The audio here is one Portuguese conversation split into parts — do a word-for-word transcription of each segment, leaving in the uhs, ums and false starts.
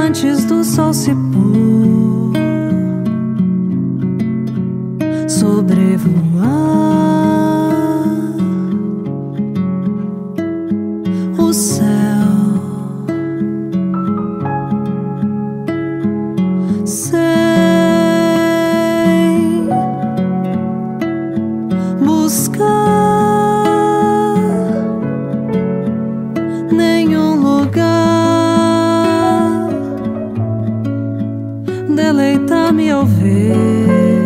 antes do sol se pôr, sobrevoar o céu. Sem buscar nenhum lugar, deleitar-me ao ver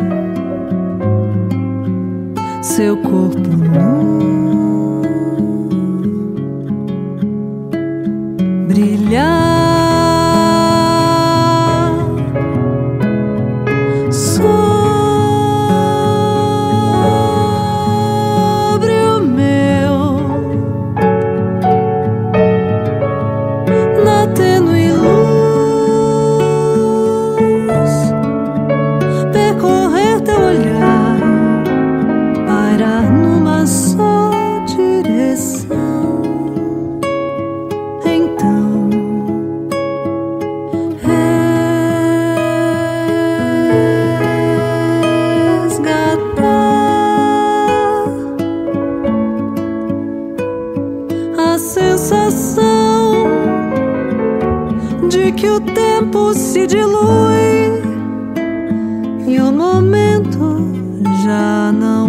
seu corpo nu brilhar sobre o meu, na tênue luz, percorrer teu olhar, parar numa só direção. Então resgatar a sensação de que o tempo se dilui e o momento já não